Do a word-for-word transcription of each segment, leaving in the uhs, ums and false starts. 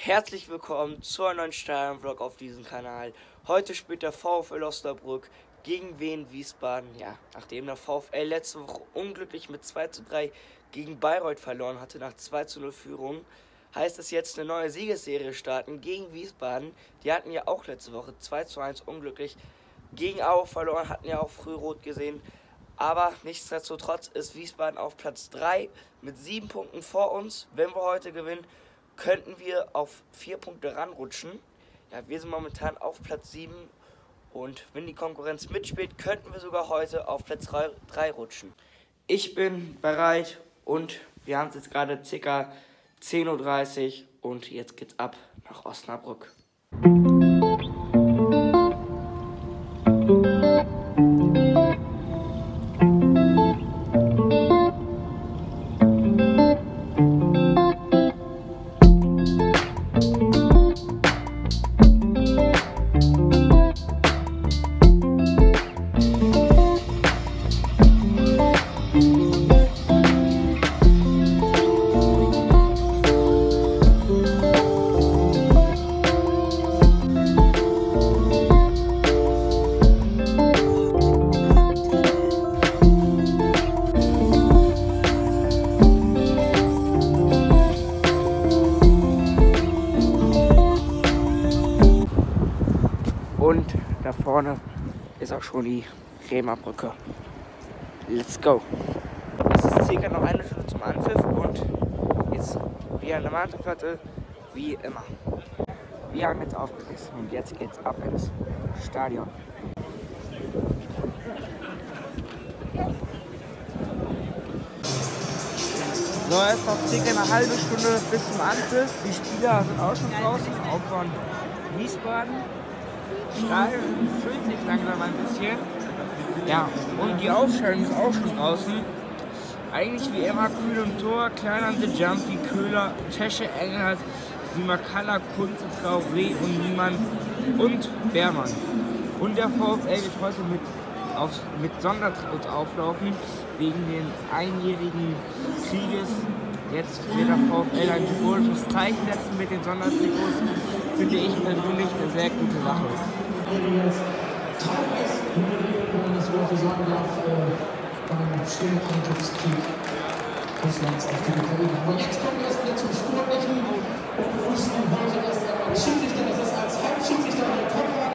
Herzlich willkommen zu einem neuen Stadion-Vlog auf diesem Kanal. Heute spielt der VfL Osnabrück gegen Wien Wiesbaden. Ja, nachdem der VfL letzte Woche unglücklich mit zwei zu drei gegen Bayreuth verloren hatte nach zwei zu null Führung, heißt es jetzt eine neue Siegesserie starten gegen Wiesbaden. Die hatten ja auch letzte Woche zwei zu eins unglücklich gegen Aue verloren, hatten ja auch früh rot gesehen. Aber nichtsdestotrotz ist Wiesbaden auf Platz drei mit sieben Punkten vor uns. Wenn wir heute gewinnen, könnten wir auf vier Punkte ranrutschen. Ja, wir sind momentan auf Platz sieben und wenn die Konkurrenz mitspielt, könnten wir sogar heute auf Platz drei rutschen. Ich bin bereit und wir haben es jetzt gerade ca. zehn Uhr dreißig und jetzt geht's ab nach Osnabrück. Und da vorne ist auch schon die Rehmerbrücke. Let's go! Es ist circa noch eine Stunde zum Anpfiff und jetzt wieder eine Mannschaftsplatte, wie immer. Wir haben jetzt aufgegessen und jetzt geht's ab ins Stadion. So, es ist noch circa eine halbe Stunde bis zum Anpfiff. Die Spieler sind auch schon draußen, auch von Wiesbaden. Stadion füllt sich langsam ein bisschen. Ja, und die Aufstellung ist auch schon draußen. Eigentlich wie immer Kühl im Tor, Kleiner The Jumpy, Köhler, Tesche, Engelhardt, Simakala, Kunze, Traoré und Niemann und Beermann. Und der VfL wird heute mit, auf, mit Sondertrikots auflaufen, wegen den einjährigen Krieges. Jetzt wird der VfL ein symbolisches Zeichen setzen mit den Sondertrikots. Finde ich persönlich eine sehr gute Sache. Und das Wort sagen darf, beim stillen Angriffskrieg Russlands auf die Ukraine. Aber jetzt kommen wir erst wieder zum Sportlichen und begrüßen heute erst einmal die Schiedsrichter, das ist als Hauptschiedsrichter der Konrad.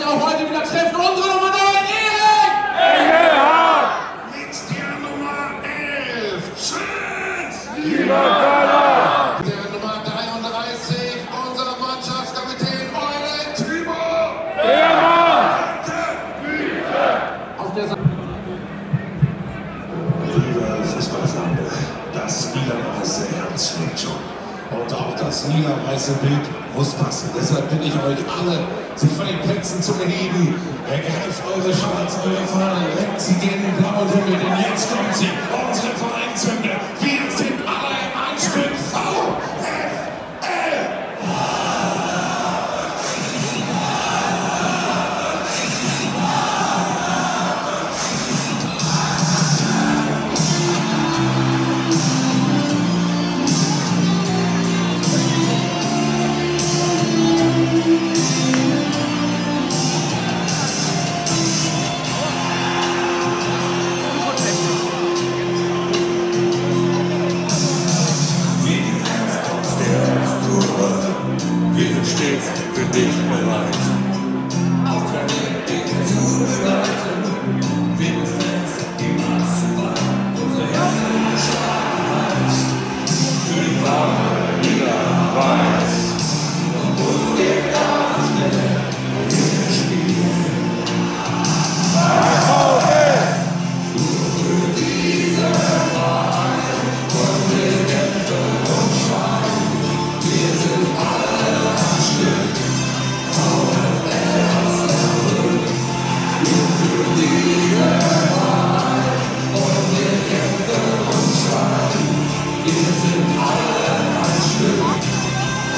auch heute wieder treffen. Unsere Nummer neun, Erik! Engelhardt! Mit der Nummer elf, Schütz! Liebertaler! Der Nummer dreiunddreißig, unser Mannschaftskapitän Eulen Tübo! Ehrmann! Auf der Seite. Liebe Fußballfreunde, das lila-weiße Herz schlägt schon. Und auch das lila-weiße Bild muss passen. Deshalb bitte ich euch alle, sich von den Plätzen zu erheben. Ergreift eure Schwarz, eure Fahnen, reckt sie gegen den blauen Himmel, denn jetzt kommt sie, unsere Vereinshymne. Wir sind alle ein Stück V F L. Wir sind stets für dich bereit. Auch wenn wir dich zu begleiten, wir Fans, die Massen waren, unsere Herzen schlagen heiß. Für die Farbe lila weiß. Und uns geht das schnell, wir spielen. Bei V fL! Nur für diese Verein wollen wir kämpfen und schreien. Wir sind alle ein Stück V F L Osnabrück. Nur für diese Verein wollen wir kämpfen und schreien. Wir sind alle ein Stück V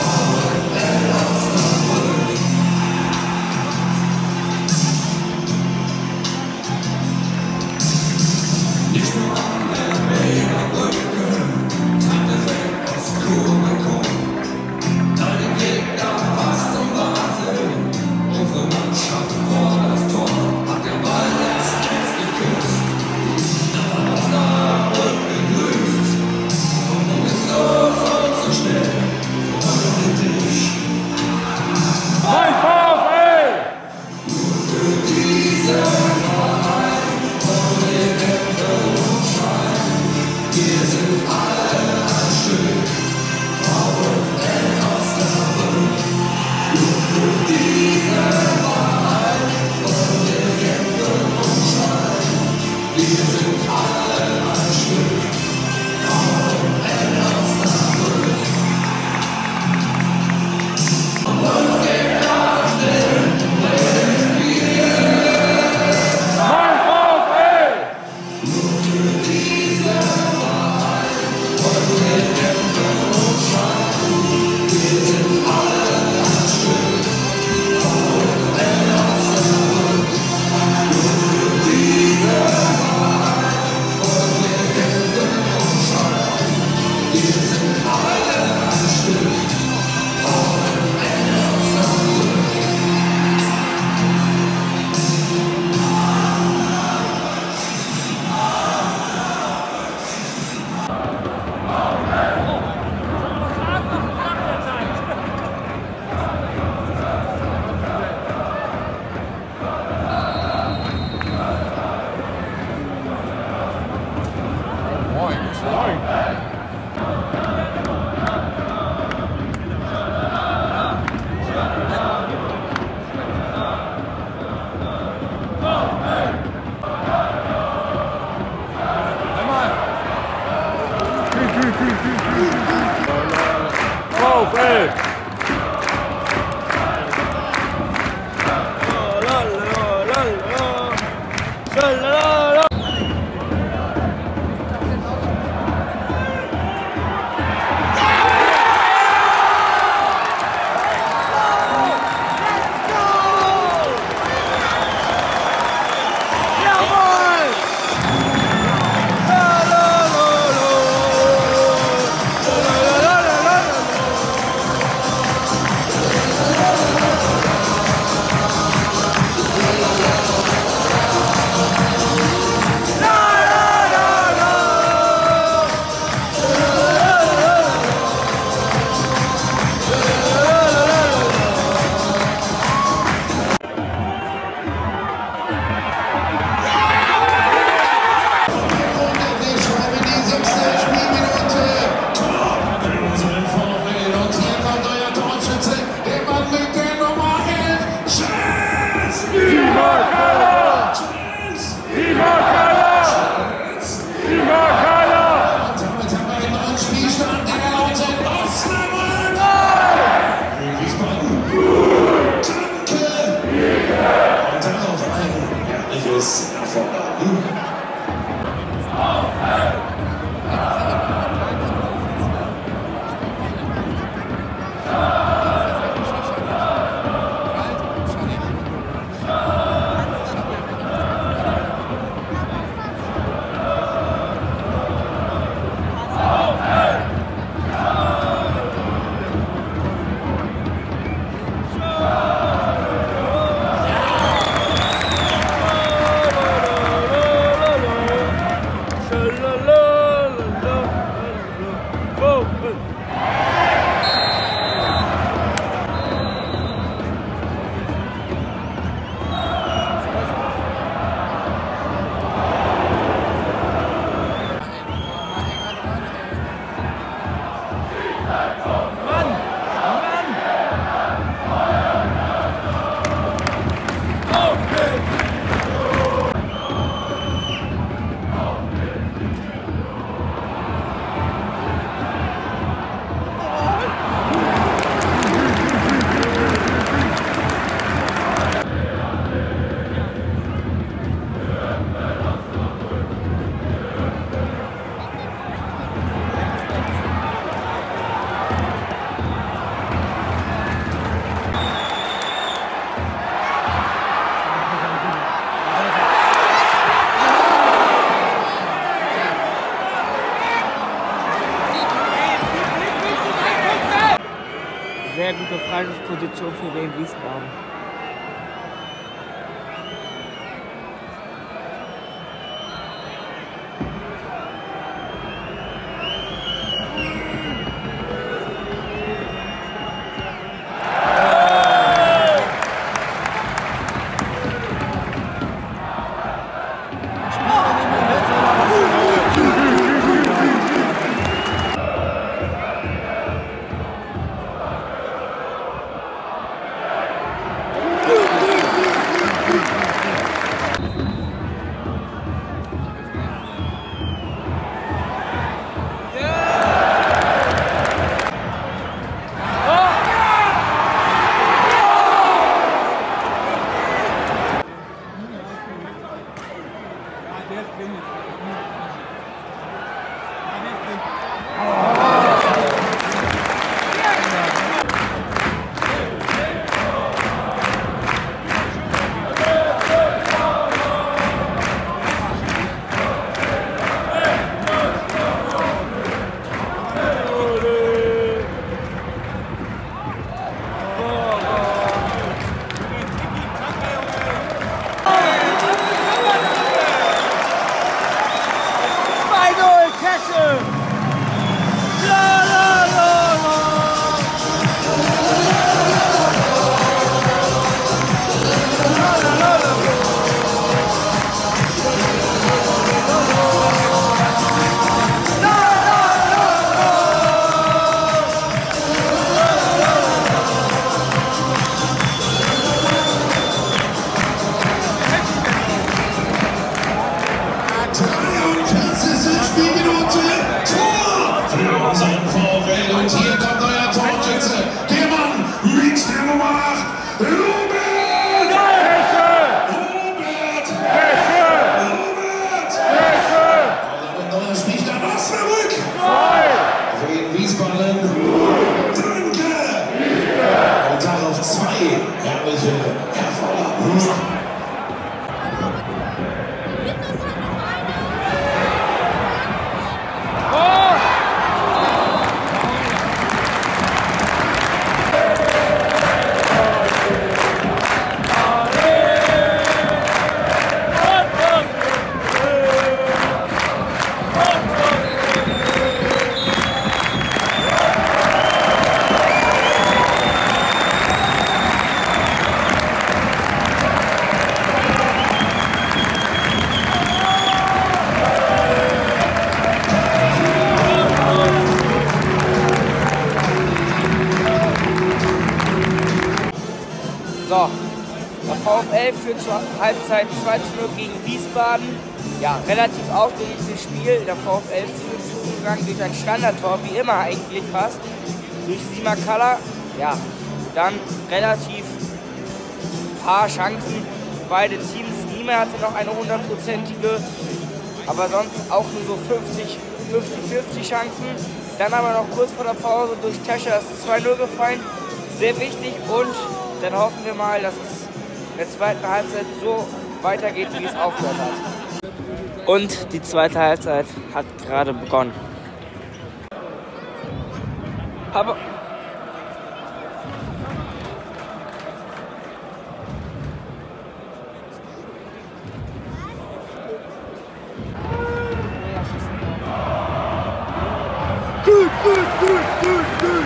Situation für Wien Wiesbaden. So, der VfL führt zur Halbzeit zwei zu null gegen Wiesbaden. Ja, relativ ausgeglichenes Spiel. Der VfL führt zugegangen durch ein Standardtor, wie immer eigentlich fast. Durch Sima Kalla. Ja, dann relativ paar Chancen. Beide Teams, niemand hatte noch eine hundertprozentige, aber sonst auch nur so fünfzig fünfzig Chancen. Dann aber noch kurz vor der Pause durch Tescher ist zwei null gefallen. Sehr wichtig und dann hoffen wir mal, dass es in der zweiten Halbzeit so weitergeht, wie es aufgehört hat. Und die zweite Halbzeit hat gerade begonnen. Aber gut, gut, gut, gut, gut.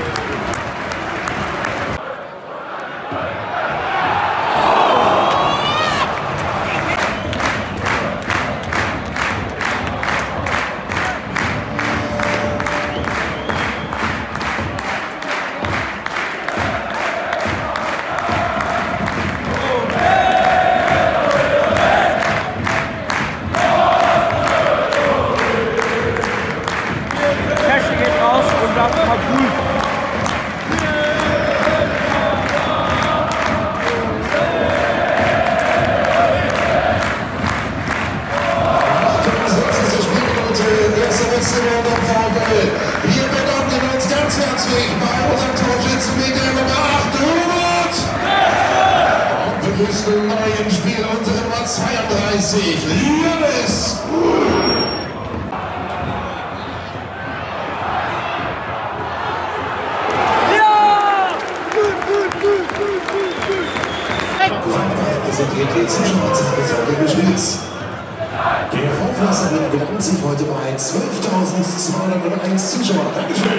Wir bedanken uns ganz herzlich bei unserem Torschützenmeter Nummer acht, Robert! Und begrüßen den neuen Spieler, unsere Nummer zweiunddreißig, Johannes! Ja! Gut, gut, gut, gut! präsentiert die Zuschauerzahl vor dem Spiels. Der VfL bedankt sich heute bei zwölftausendzweihunderteins Zuschauern. Dankeschön.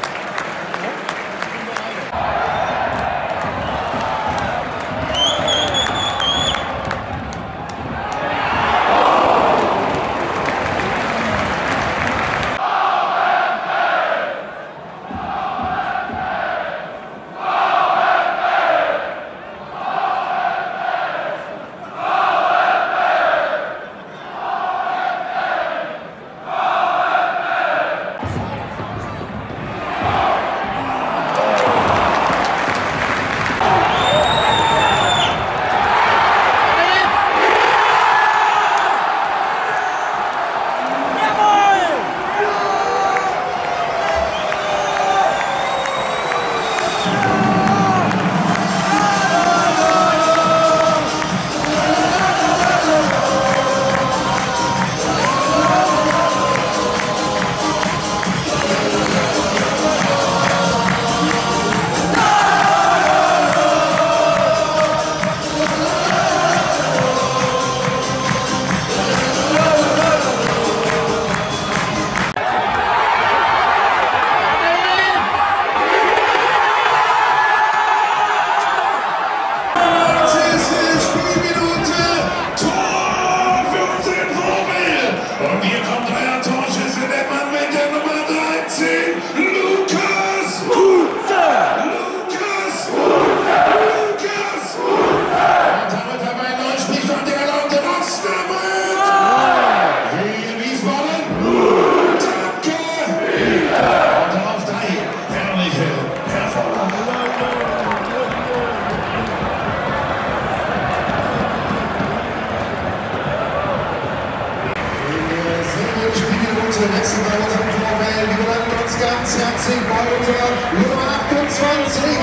Ganz herzlich bei unserer Nummer achtundzwanzig,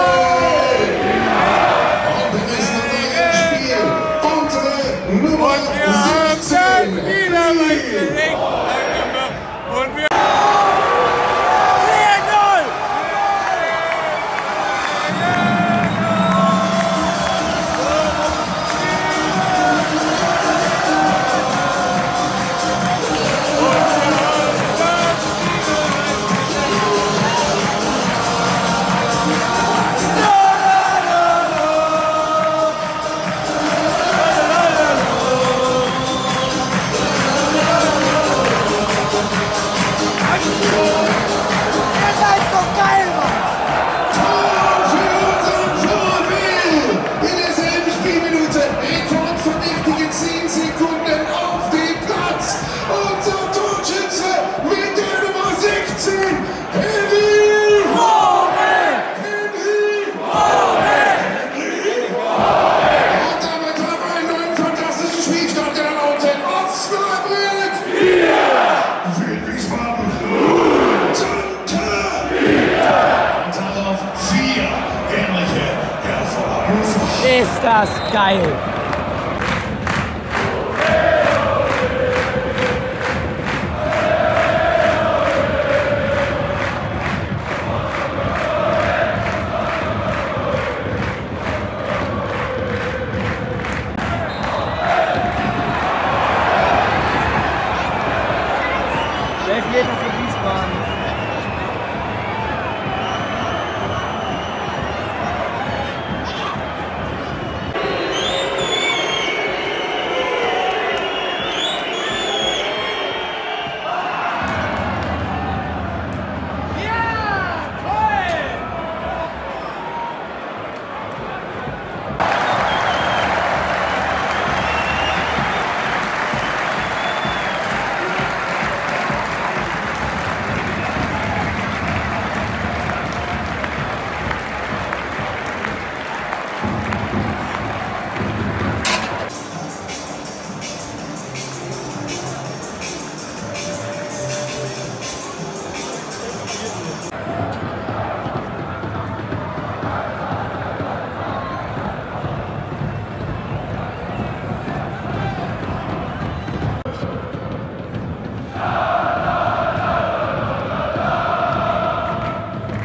null! Und wir müssen noch im Spiel unsere Nummer siebzehn. Und wir ist das geil! Elfmeter für Wiesbaden.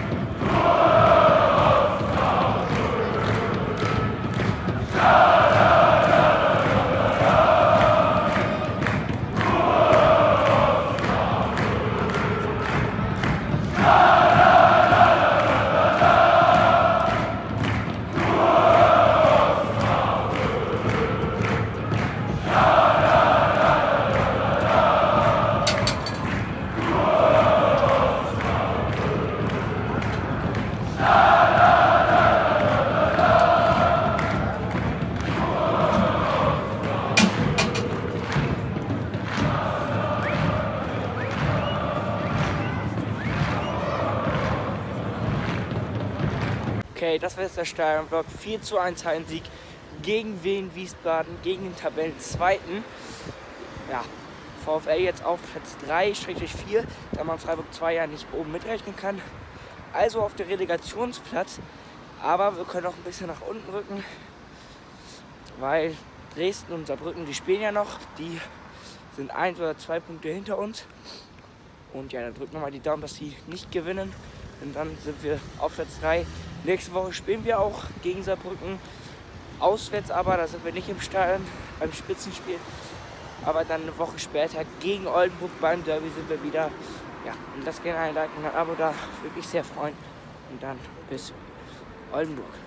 Ah! ey, das war jetzt der Stadionvlog. vier zu eins Heimsieg gegen Wien Wiesbaden, gegen den Tabellenzweiten. Ja, VfL jetzt auf Platz drei vier, da man Freiburg zwei ja nicht oben mitrechnen kann. Also auf der Relegationsplatz, aber wir können auch ein bisschen nach unten rücken, weil Dresden und Saarbrücken, die spielen ja noch, die sind ein oder zwei Punkte hinter uns. Und ja, dann drücken wir mal die Daumen, dass die nicht gewinnen. Und dann sind wir auf Platz drei. Nächste Woche spielen wir auch gegen Saarbrücken. Auswärts aber, da sind wir nicht im Stadion beim Spitzenspiel. Aber dann eine Woche später gegen Oldenburg beim Derby sind wir wieder. Ja, und lasst gerne ein Like und ein Abo da, würde mich sehr freuen. Und dann bis Oldenburg.